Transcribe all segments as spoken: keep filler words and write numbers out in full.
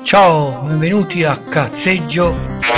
Ciao, benvenuti a Cazzeggio.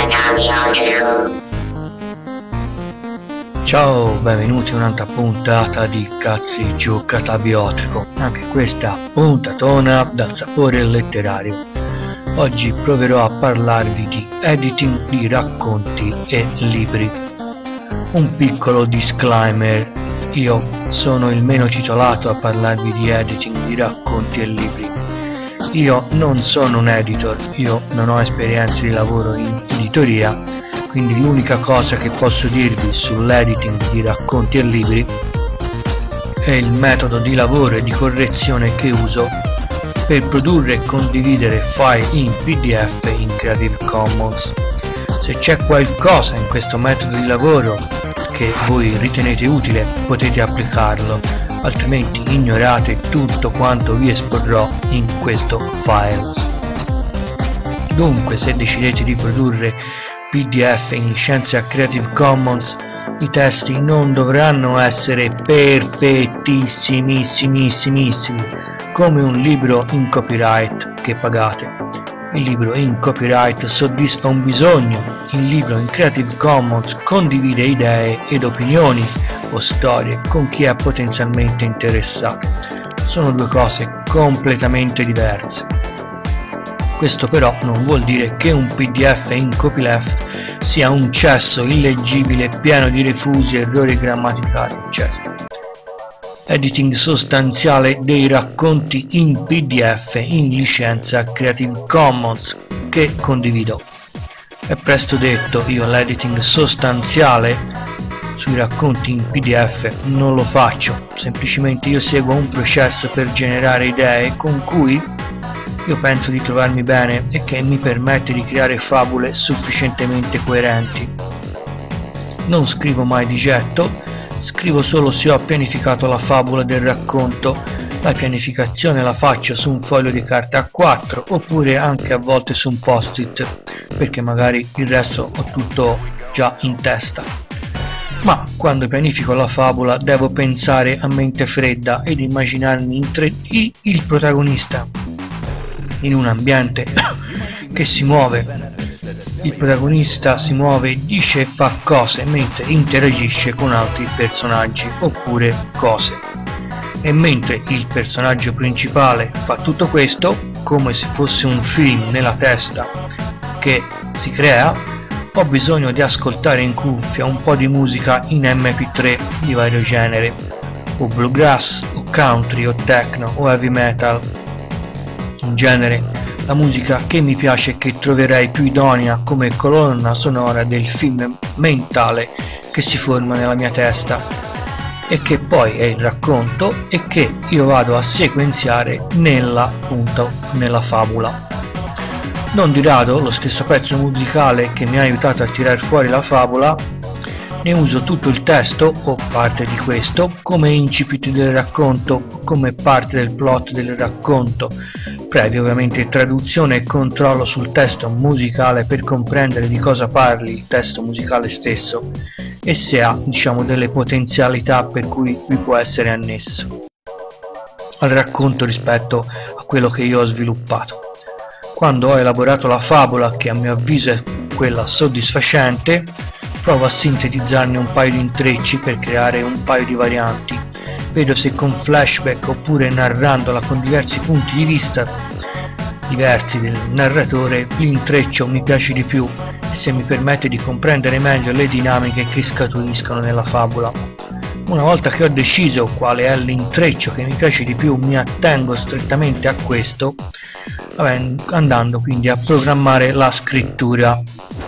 Ciao, benvenuti a un'altra puntata di Cazzeggio Catabiotico. Anche questa puntatona dal sapore letterario. Oggi proverò a parlarvi di editing di racconti e libri. Un piccolo disclaimer: io sono il meno titolato a parlarvi di editing di racconti e libri. Io non sono un editor, io non ho esperienze di lavoro in editoria, quindi l'unica cosa che posso dirvi sull'editing di racconti e libri è il metodo di lavoro e di correzione che uso per produrre e condividere file in P D F in Creative Commons. Se c'è qualcosa in questo metodo di lavoro che voi ritenete utile, potete applicarlo, altrimenti ignorate tutto quanto vi esporrò in questo files. Dunque, se decidete di produrre P D F in licenza Creative Commons, i testi non dovranno essere perfettissimissimissimi come un libro in copyright che pagate. Il libro in copyright soddisfa un bisogno, il libro in Creative Commons condivide idee ed opinioni o storie con chi è potenzialmente interessato. Sono due cose completamente diverse. Questo però non vuol dire che un P D F in copyleft sia un cesso illeggibile pieno di refusi, errori grammaticali, eccetera. Editing sostanziale dei racconti in P D F in licenza Creative Commons che condivido. È presto detto, io l'editing sostanziale sui racconti in P D F non lo faccio, semplicemente io seguo un processo per generare idee con cui io penso di trovarmi bene e che mi permette di creare fabule sufficientemente coerenti. Non scrivo mai di getto, scrivo solo se ho pianificato la fabula del racconto. La pianificazione la faccio su un foglio di carta A quattro oppure anche a volte su un post-it, perché magari il resto ho tutto già in testa. Ma quando pianifico la fabula devo pensare a mente fredda ed immaginarmi in tre D il protagonista in un ambiente che si muove. Il protagonista si muove, dice e fa cose mentre interagisce con altri personaggi oppure cose. E mentre il personaggio principale fa tutto questo, come se fosse un film nella testa che si crea, ho bisogno di ascoltare in cuffia un po' di musica in M P tre di vario genere, o bluegrass, o country, o techno, o heavy metal. In genere la musica che mi piace e che troverei più idonea come colonna sonora del film mentale che si forma nella mia testa e che poi è il racconto e che io vado a sequenziare nella, appunto, nella fabula. Non di rado lo stesso pezzo musicale che mi ha aiutato a tirar fuori la fabula ne uso tutto il testo o parte di questo come incipit del racconto o come parte del plot del racconto, previa ovviamente traduzione e controllo sul testo musicale per comprendere di cosa parli il testo musicale stesso e se ha, diciamo, delle potenzialità per cui vi può essere annesso al racconto rispetto a quello che io ho sviluppato. Quando ho elaborato la fabula, che a mio avviso è quella soddisfacente, provo a sintetizzarne un paio di intrecci per creare un paio di varianti. Vedo se con flashback oppure narrandola con diversi punti di vista diversi del narratore l'intreccio mi piace di più e se mi permette di comprendere meglio le dinamiche che scaturiscono nella fabula. Una volta che ho deciso quale è l'intreccio che mi piace di più, mi attengo strettamente a questo, andando quindi a programmare la scrittura.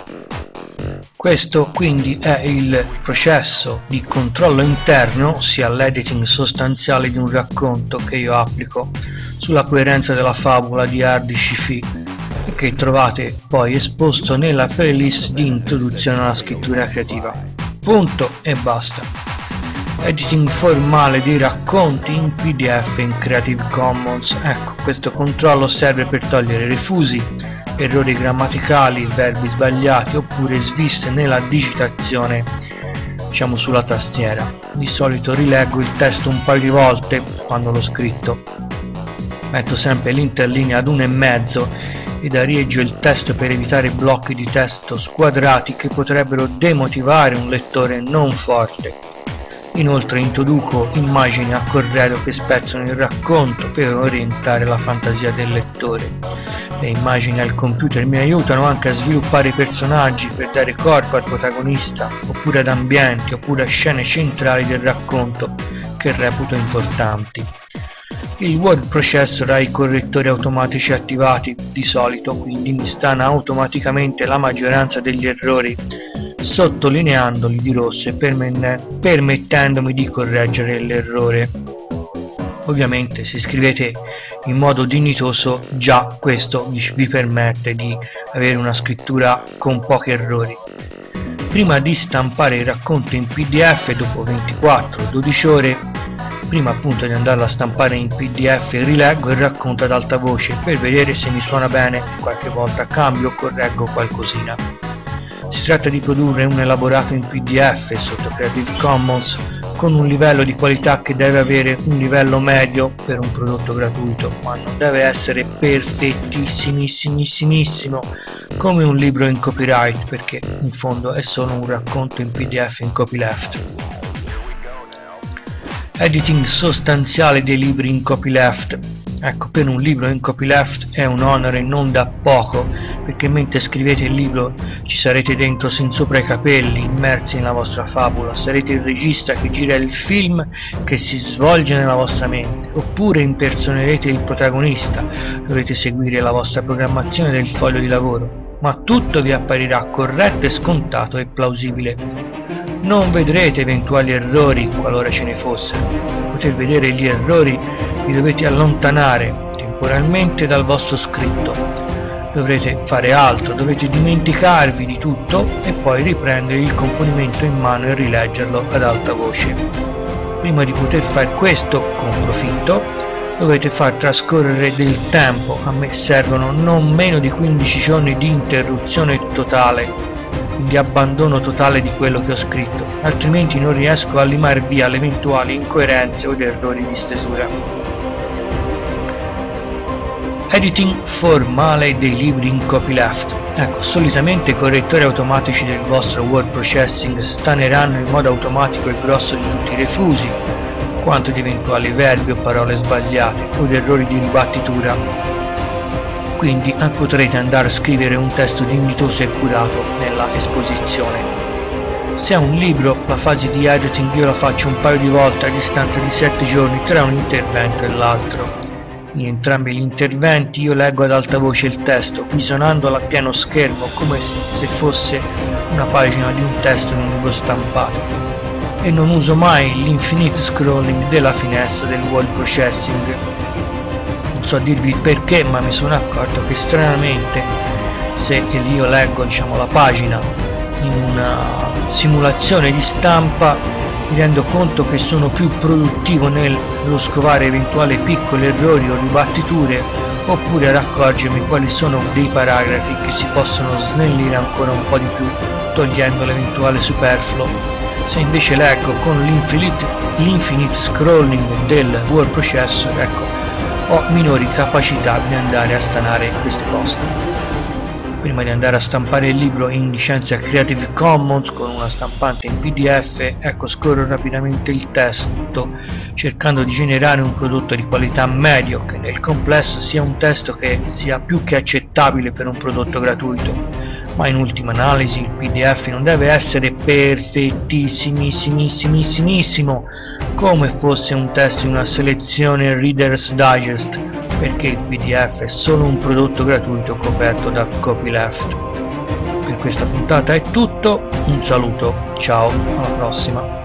Questo quindi è il processo di controllo interno, sia l'editing sostanziale di un racconto che io applico sulla coerenza della fabula di Ardisci e che trovate poi esposto nella playlist di introduzione alla scrittura creativa. Punto e basta. Editing formale dei racconti in P D F in Creative Commons. Ecco, questo controllo serve per togliere refusi, errori grammaticali, verbi sbagliati oppure sviste nella digitazione, diciamo sulla tastiera. Di solito rileggo il testo un paio di volte quando l'ho scritto, metto sempre l'interlinea ad uno e mezzo ed arieggio il testo per evitare blocchi di testo squadrati che potrebbero demotivare un lettore non forte. Inoltre introduco immagini a corredo che spezzano il racconto per orientare la fantasia del lettore. Le immagini al computer mi aiutano anche a sviluppare i personaggi per dare corpo al protagonista, oppure ad ambienti, oppure a scene centrali del racconto che reputo importanti. Il word processor ha i correttori automatici attivati di solito, quindi mi stana automaticamente la maggioranza degli errori, sottolineandoli di rosso e permettendomi di correggere l'errore. Ovviamente se scrivete in modo dignitoso già questo vi permette di avere una scrittura con pochi errori. Prima di stampare il racconto in P D F dopo ventiquattro dodici ore, prima appunto di andarlo a stampare in P D F, rileggo il racconto ad alta voce per vedere se mi suona bene, qualche volta cambio o correggo qualcosina. Si tratta di produrre un elaborato in P D F sotto Creative Commons con un livello di qualità che deve avere un livello medio per un prodotto gratuito, ma non deve essere perfettissimissimissimo come un libro in copyright, perché in fondo è solo un racconto in P D F in copyleft. Editing sostanziale dei libri in copyleft. Ecco, per un libro in copyleft è un onere non da poco, perché mentre scrivete il libro ci sarete dentro sin sopra i capelli, immersi nella vostra fabula, sarete il regista che gira il film che si svolge nella vostra mente, oppure impersonerete il protagonista, dovrete seguire la vostra programmazione del foglio di lavoro, ma tutto vi apparirà corretto e scontato e plausibile. Non vedrete eventuali errori qualora ce ne fossero. Per poter vedere gli errori vi dovete allontanare temporalmente dal vostro scritto. Dovrete fare altro, dovrete dimenticarvi di tutto e poi riprendere il componimento in mano e rileggerlo ad alta voce. Prima di poter fare questo con profitto dovete far trascorrere del tempo. A me servono non meno di quindici giorni di interruzione totale, di abbandono totale di quello che ho scritto, altrimenti non riesco a limare via le eventuali incoerenze o errori di stesura. Editing formale dei libri in copyleft. Ecco, solitamente i correttori automatici del vostro word processing staneranno in modo automatico il grosso di tutti i refusi, quanto di eventuali verbi o parole sbagliate o di errori di ribattitura. Quindi potrete andare a scrivere un testo dignitoso e curato nella esposizione. Se è un libro, la fase di editing io la faccio un paio di volte a distanza di sette giorni tra un intervento e l'altro. In entrambi gli interventi io leggo ad alta voce il testo, visionandolo a pieno schermo come se fosse una pagina di un testo in un libro stampato, e non uso mai l'infinite scrolling della finestra del word processing. Non so dirvi perché, ma mi sono accorto che stranamente se io leggo, diciamo, la pagina in una simulazione di stampa, mi rendo conto che sono più produttivo nello scovare eventuali piccoli errori o ribattiture, oppure ad accorgermi quali sono dei paragrafi che si possono snellire ancora un po' di più, togliendo l'eventuale superfluo. Se invece leggo con l'infinite, l'infinite scrolling del word processor, ecco, ho minori capacità di andare a stanare queste cose. Prima di andare a stampare il libro in licenza Creative Commons con una stampante in P D F, ecco, scorro rapidamente il testo, cercando di generare un prodotto di qualità medio, che nel complesso sia un testo che sia più che accettabile per un prodotto gratuito. Ma in ultima analisi il P D F non deve essere perfettissimissimissimo come fosse un testo in una selezione Reader's Digest, perché il P D F è solo un prodotto gratuito coperto da copyleft. Per questa puntata è tutto, un saluto, ciao, alla prossima.